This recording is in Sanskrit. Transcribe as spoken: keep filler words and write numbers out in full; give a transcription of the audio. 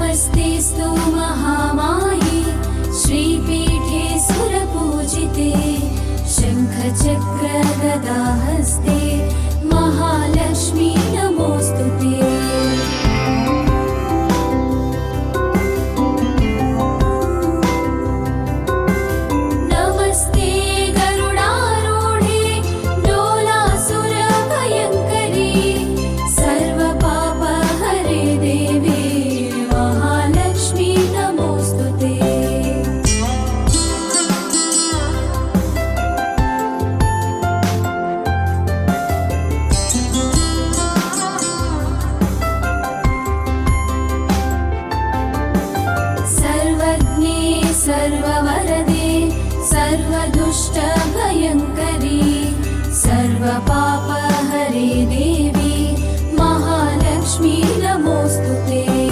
नमस्तेऽस्तु महामाये श्रीपीठे सुरपूजिते शङ्खचक्रगदाहस्ते महालक्ष्मी नमोऽस्तुते। सर्ववरदे सर्वदुष्टभयङ्करी सर्वपापहरे